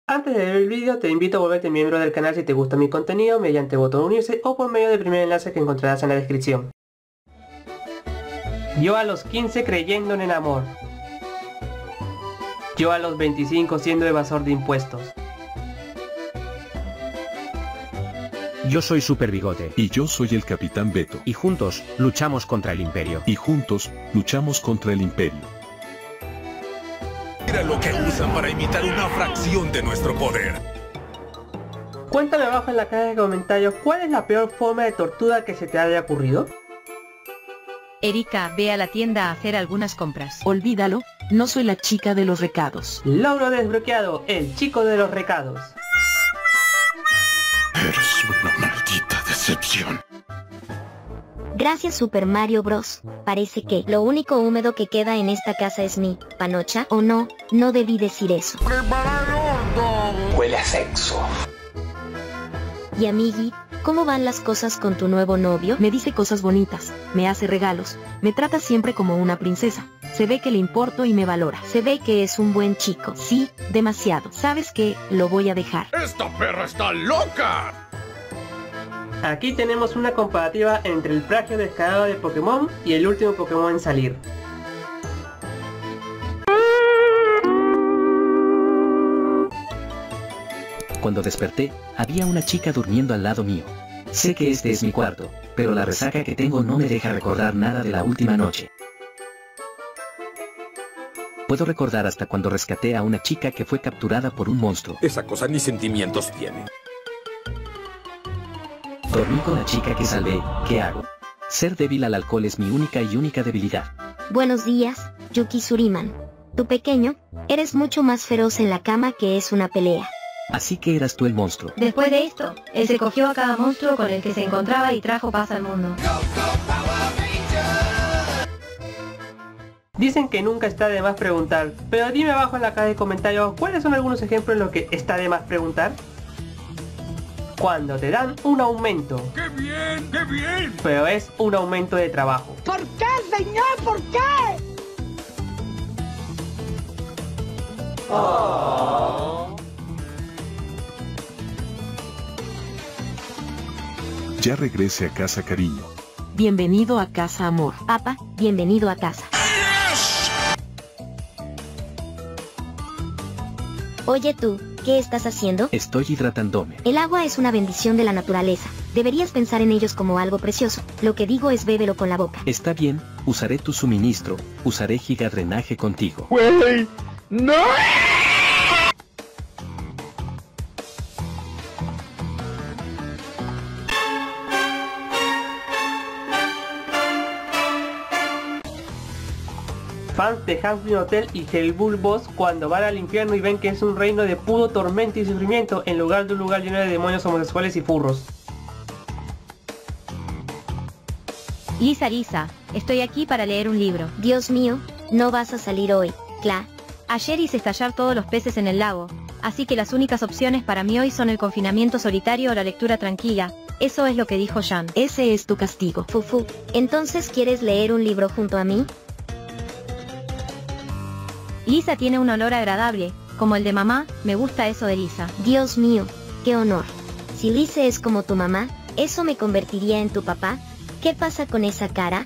Antes de ver el vídeo te invito a volverte miembro del canal si te gusta mi contenido mediante botón unirse o por medio del primer enlace que encontrarás en la descripción. Yo a los 15 creyendo en el amor. Yo a los 25 siendo evasor de impuestos. Yo soy Super Bigote. Y yo soy el Capitán Beto. Y juntos, luchamos contra el Imperio. Y juntos, luchamos contra el Imperio. Mira lo que usan para imitar una fracción de nuestro poder. Cuéntame abajo en la caja de comentarios cuál es la peor forma de tortura que se te haya ocurrido. Erika, ve a la tienda a hacer algunas compras. Olvídalo, no soy la chica de los recados. Logro desbloqueado, el chico de los recados. Eres una maldita decepción. Gracias Super Mario Bros. Parece que lo único húmedo que queda en esta casa es mi panocha, ¿o no? No debí decir eso. Huele a sexo. Y amigui, ¿cómo van las cosas con tu nuevo novio? Me dice cosas bonitas, me hace regalos, me trata siempre como una princesa. Se ve que le importo y me valora. Se ve que es un buen chico. Sí, demasiado. ¿Sabes qué? Lo voy a dejar. ¡Esta perra está loca! Aquí tenemos una comparativa entre el plagio descarado de Pokémon y el último Pokémon en salir. Cuando desperté, había una chica durmiendo al lado mío. Sé que este es mi cuarto, pero la resaca que tengo no me deja recordar nada de la última noche. Puedo recordar hasta cuando rescaté a una chica que fue capturada por un monstruo. Esa cosa ni sentimientos tiene. Dormí con la chica que salvé, ¿qué hago? Ser débil al alcohol es mi única debilidad. Buenos días, Yuki Suriman. Tu pequeño, eres mucho más feroz en la cama que es una pelea. Así que eras tú el monstruo. Después de esto, él se cogió a cada monstruo con el que se encontraba y trajo paz al mundo. Dicen que nunca está de más preguntar, pero dime abajo en la caja de comentarios cuáles son algunos ejemplos en los que está de más preguntar. Cuando te dan un aumento. ¡Qué bien! ¡Qué bien! Pero es un aumento de trabajo. ¿Por qué, señor? ¿Por qué? Ya regrese a casa, cariño. Bienvenido a casa, amor. Papá, bienvenido a casa. Oye tú, ¿qué estás haciendo? Estoy hidratándome. El agua es una bendición de la naturaleza. Deberías pensar en ellos como algo precioso. Lo que digo es bébelo con la boca. Está bien, usaré tu suministro. Usaré gigadrenaje contigo. ¡Güey! ¡No! Fans de Hazbin Hotel y Hellbull Boss cuando van al infierno y ven que es un reino de puro tormento y sufrimiento en lugar de un lugar lleno de demonios homosexuales y furros. Lisa, estoy aquí para leer un libro. Dios mío, no vas a salir hoy, Cla. Ayer hice estallar todos los peces en el lago, así que las únicas opciones para mí hoy son el confinamiento solitario o la lectura tranquila. Eso es lo que dijo Jan. Ese es tu castigo. Fufu, ¿entonces quieres leer un libro junto a mí? Lisa tiene un olor agradable, como el de mamá, me gusta eso de Lisa. Dios mío, qué honor. Si Lisa es como tu mamá, ¿eso me convertiría en tu papá? ¿Qué pasa con esa cara?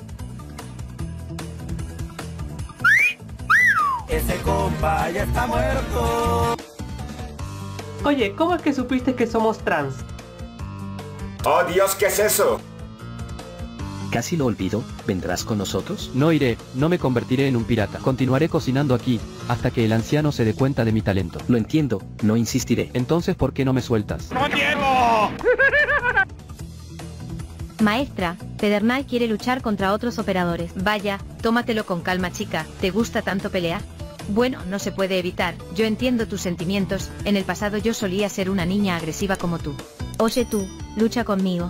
Ese compa ya está muerto. Oye, ¿cómo es que supiste que somos trans? ¡Oh Dios! ¿Qué es eso? Casi lo olvido, ¿vendrás con nosotros? No iré, no me convertiré en un pirata. Continuaré cocinando aquí, hasta que el anciano se dé cuenta de mi talento. Lo entiendo, no insistiré. Entonces, ¿por qué no me sueltas? ¡No llego! Maestra, Pedernal quiere luchar contra otros operadores. Vaya, tómatelo con calma chica, ¿te gusta tanto pelear? Bueno, no se puede evitar, yo entiendo tus sentimientos, en el pasado yo solía ser una niña agresiva como tú. Oye tú, lucha conmigo.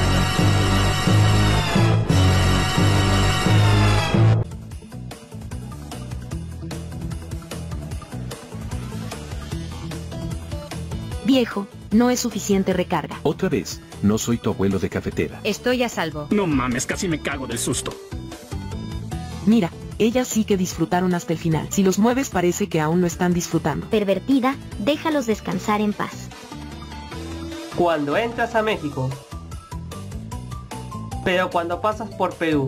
Viejo, no es suficiente recarga. Otra vez, no soy tu abuelo de cafetera. Estoy a salvo. No mames, casi me cago del susto. Mira, Ellas sí que disfrutaron hasta el final. Si los mueves parece que aún lo están disfrutando. Pervertida, déjalos descansar en paz. Cuando entras a México. Pero cuando pasas por Perú.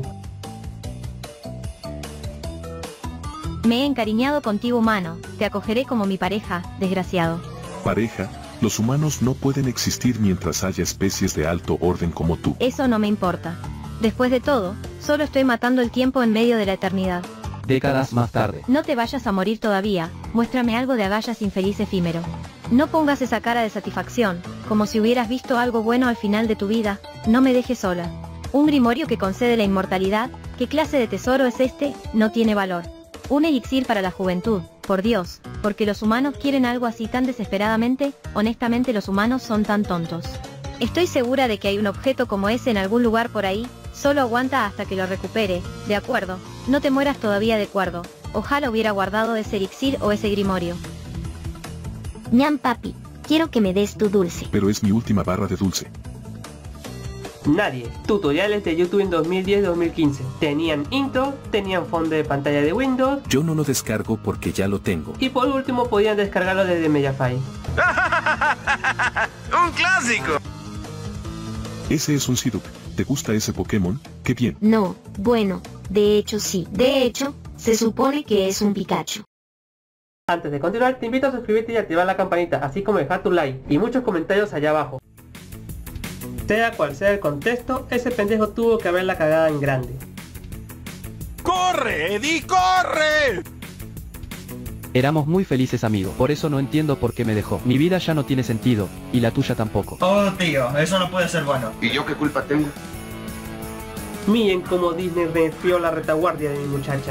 Me he encariñado contigo, humano. Te acogeré como mi pareja, desgraciado. Pareja, los humanos no pueden existir mientras haya especies de alto orden como tú. Eso no me importa. Después de todo, solo estoy matando el tiempo en medio de la eternidad. Décadas más tarde. No te vayas a morir todavía, muéstrame algo de agallas infeliz efímero. No pongas esa cara de satisfacción, como si hubieras visto algo bueno al final de tu vida, no me dejes sola. Un grimorio que concede la inmortalidad, ¿qué clase de tesoro es este? No tiene valor. Un elixir para la juventud, por Dios, porque los humanos quieren algo así tan desesperadamente, honestamente los humanos son tan tontos. Estoy segura de que hay un objeto como ese en algún lugar por ahí, solo aguanta hasta que lo recupere, de acuerdo, no te mueras todavía de acuerdo, ojalá hubiera guardado ese elixir o ese grimorio. Ñam papi, quiero que me des tu dulce. Pero es mi última barra de dulce. Nadie. Tutoriales de YouTube en 2010-2015. Tenían intro, tenían fondo de pantalla de Windows. Yo no lo descargo porque ya lo tengo. Y por último podían descargarlo desde Mediafire. ¡Un clásico! Ese es un Psyduck. ¿Te gusta ese Pokémon? ¡Qué bien! No, bueno, de hecho sí. De hecho, se supone que es un Pikachu. Antes de continuar, te invito a suscribirte y activar la campanita, así como dejar tu like y muchos comentarios allá abajo. Sea cual sea el contexto, ese pendejo tuvo que haberla cagada en grande. ¡Corre, Eddie, corre! Éramos muy felices amigos, por eso no entiendo por qué me dejó. Mi vida ya no tiene sentido, y la tuya tampoco. Oh tío, eso no puede ser bueno. ¿Y yo qué culpa tengo? Miren cómo Disney nerfeó la retaguardia de mi muchacha.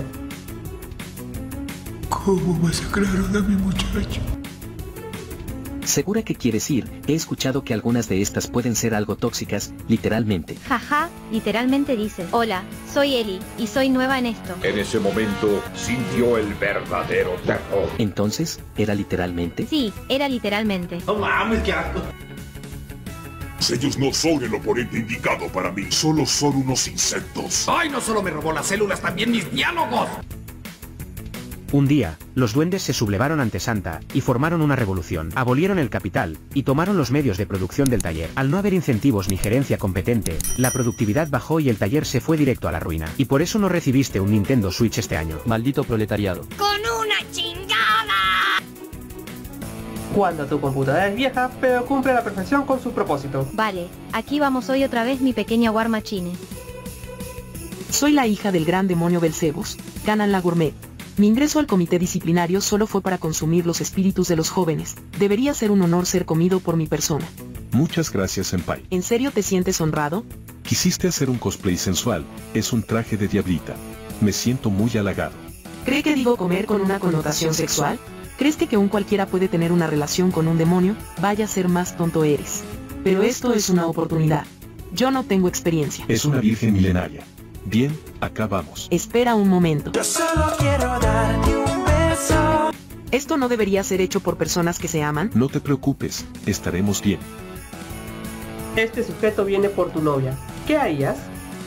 ¿Cómo masacraron a mi muchacho? ¿Segura que quieres ir? He escuchado que algunas de estas pueden ser algo tóxicas, literalmente. Jaja, literalmente dice. Hola, soy Eli, y soy nueva en esto. En ese momento sintió el verdadero terror. Entonces, ¿era literalmente? Sí, era literalmente. No mames, qué asco. Ellos no son el oponente indicado para mí, solo son unos insectos. ¡Ay, no solo me robó las células, también mis diálogos! Un día, los duendes se sublevaron ante Santa, y formaron una revolución. Abolieron el capital, y tomaron los medios de producción del taller. Al no haber incentivos ni gerencia competente, la productividad bajó y el taller se fue directo a la ruina. Y por eso no recibiste un Nintendo Switch este año. Maldito proletariado. ¡Con una chingada! Cuando tu computadora es vieja, pero cumple a la perfección con su propósito. Vale, aquí vamos hoy otra vez mi pequeña War Machine. Soy la hija del gran demonio Belcebus, Ganan la Gourmet. Mi ingreso al comité disciplinario solo fue para consumir los espíritus de los jóvenes. Debería ser un honor ser comido por mi persona. Muchas gracias, Senpai. ¿En serio te sientes honrado? Quisiste hacer un cosplay sensual. Es un traje de diablita. Me siento muy halagado. ¿Cree que digo comer con una connotación sexual? ¿Crees que un cualquiera puede tener una relación con un demonio? Vaya a ser más tonto eres. Pero esto es una oportunidad. Yo no tengo experiencia. Es una virgen milenaria. Bien, acá vamos. Espera un momento. Yo solo quiero darte un beso. ¿Esto no debería ser hecho por personas que se aman? No te preocupes, estaremos bien. Este sujeto viene por tu novia. ¿Qué harías?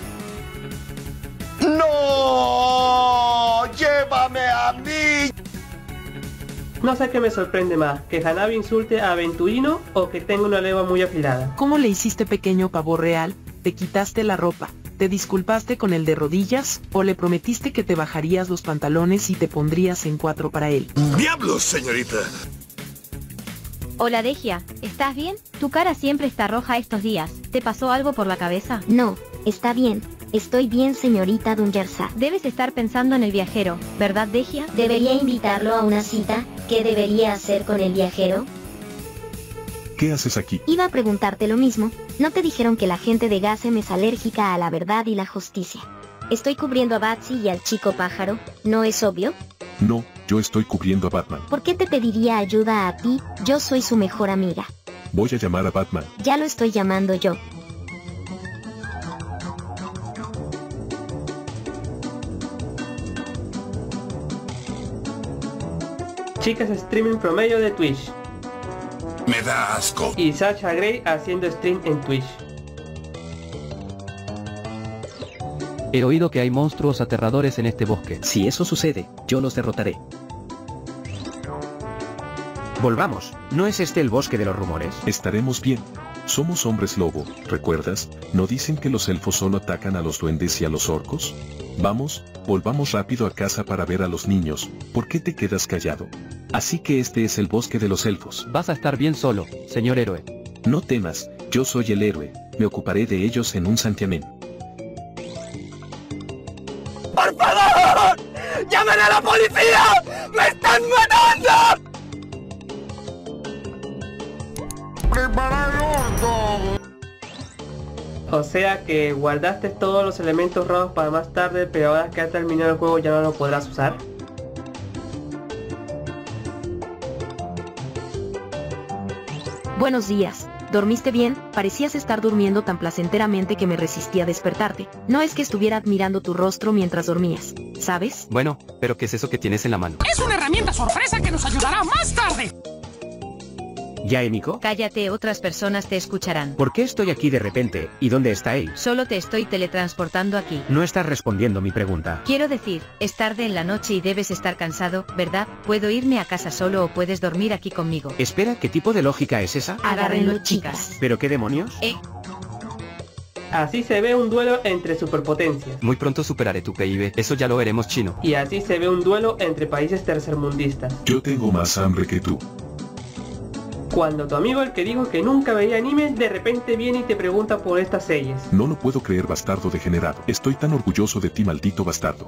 ¡No! ¡Llévame a mí! No sé qué me sorprende más, que Hanabi insulte a Aventurino o que tenga una lengua muy afilada. ¿Cómo le hiciste, pequeño pavo real? ¿Te quitaste la ropa? ¿Te disculpaste con el de rodillas? ¿O le prometiste que te bajarías los pantalones y te pondrías en cuatro para él? ¡Diablos, señorita! Hola Degia, ¿estás bien? Tu cara siempre está roja estos días. ¿Te pasó algo por la cabeza? No, está bien. Estoy bien, señorita Dungersa. Debes estar pensando en el viajero, ¿verdad Degia? ¿Debería invitarlo a una cita? ¿Qué debería hacer con el viajero? ¿Qué haces aquí? Iba a preguntarte lo mismo. ¿No te dijeron que la gente de Gasem es alérgica a la verdad y la justicia? Estoy cubriendo a Batsy y al chico pájaro, ¿no es obvio? No, yo estoy cubriendo a Batman. ¿Por qué te pediría ayuda a ti? Yo soy su mejor amiga. Voy a llamar a Batman. Ya lo estoy llamando yo. Chicas streaming promedio de Twitch. Me da asco. Y Sasha Grey haciendo stream en Twitch. He oído que hay monstruos aterradores en este bosque. Si eso sucede, yo los derrotaré. Volvamos, ¿no es este el bosque de los rumores? Estaremos bien. Somos hombres lobo, ¿recuerdas? ¿No dicen que los elfos solo atacan a los duendes y a los orcos? Vamos, volvamos rápido a casa para ver a los niños. ¿Por qué te quedas callado? Así que este es el bosque de los elfos. Vas a estar bien solo, señor héroe. No temas, yo soy el héroe. Me ocuparé de ellos en un santiamén. ¡Por favor! ¡Llamen a la policía! ¡Me están matando! ¡Prepara el horno! O sea que guardaste todos los elementos raros para más tarde, pero ahora que ha terminado el juego ya no lo podrás usar. Buenos días. ¿Dormiste bien? Parecías estar durmiendo tan placenteramente que me resistí a despertarte. No es que estuviera admirando tu rostro mientras dormías, ¿sabes? Bueno, pero ¿qué es eso que tienes en la mano? Es una herramienta sorpresa que nos ayudará más tarde. ¿Ya, Emiko? Cállate, otras personas te escucharán. ¿Por qué estoy aquí de repente? ¿Y dónde está él? Solo te estoy teletransportando aquí. No estás respondiendo mi pregunta. Quiero decir, es tarde en la noche y debes estar cansado, ¿verdad? Puedo irme a casa solo o puedes dormir aquí conmigo. Espera, ¿qué tipo de lógica es esa? Agárrenlo, chicas. ¿Pero qué demonios? Así se ve un duelo entre superpotencias. Muy pronto superaré tu PIB, eso ya lo veremos, chino. Y así se ve un duelo entre países tercermundistas. Yo tengo más hambre que tú. Cuando tu amigo, el que dijo que nunca veía anime, de repente viene y te pregunta por estas series. No lo puedo creer, bastardo degenerado. Estoy tan orgulloso de ti, maldito bastardo.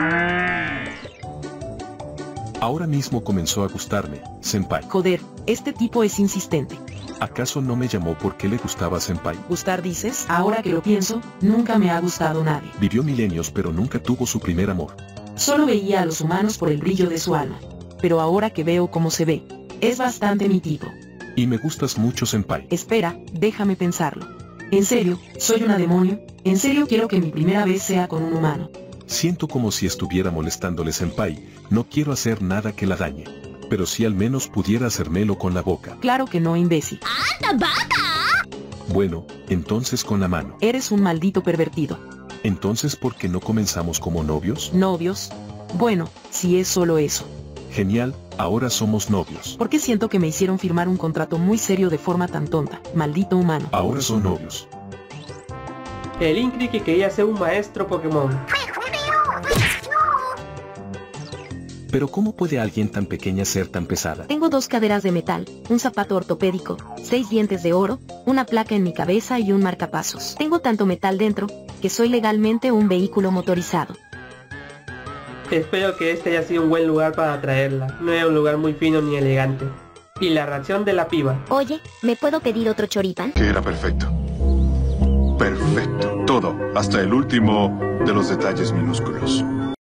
Ahora mismo comenzó a gustarme, senpai. Joder, este tipo es insistente. ¿Acaso no me llamó porque le gustaba senpai? ¿Gustar dices? Ahora que lo pienso, nunca me ha gustado nadie. Vivió milenios pero nunca tuvo su primer amor. Solo veía a los humanos por el brillo de su alma. Pero ahora que veo cómo se ve, es bastante mi tipo. Y me gustas mucho, senpai. Espera, déjame pensarlo. ¿En serio? ¿Soy una demonio? ¿En serio quiero que mi primera vez sea con un humano? Siento como si estuviera molestándole, senpai. No quiero hacer nada que la dañe. Pero si al menos pudiera hacérmelo con la boca. Claro que no, imbécil. ¡Anda, vaca! Bueno, entonces con la mano. Eres un maldito pervertido. Entonces, ¿por qué no comenzamos como novios? ¿Novios? Bueno, si es solo eso. Genial, ahora somos novios. Porque siento que me hicieron firmar un contrato muy serio de forma tan tonta, maldito humano. Ahora son novios. El Incri que quería ser un maestro Pokémon. Pero ¿cómo puede alguien tan pequeña ser tan pesada? Tengo 2 caderas de metal, un zapato ortopédico, 6 dientes de oro, una placa en mi cabeza y un marcapasos. Tengo tanto metal dentro, que soy legalmente un vehículo motorizado. Espero que este haya sido un buen lugar para traerla. No era un lugar muy fino ni elegante. Y la reacción de la piba. Oye, ¿me puedo pedir otro choripán? Que era perfecto. Perfecto. Todo, hasta el último de los detalles minúsculos.